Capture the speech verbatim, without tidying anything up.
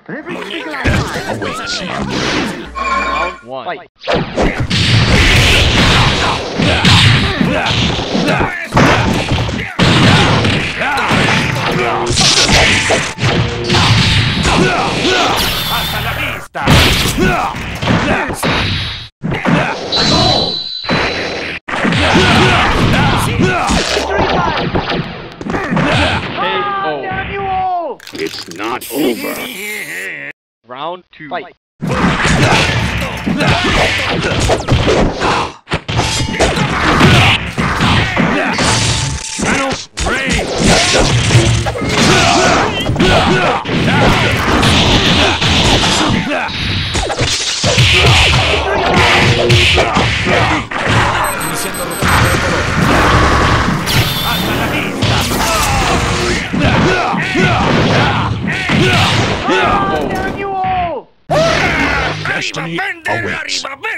Awaits. Round one. Fight. ¡Hasta la vista! It's not over. Round two. Fight. Thanos, Ray! Iniciando rotación de color. ¡Hasta la vista! Destiny awaits.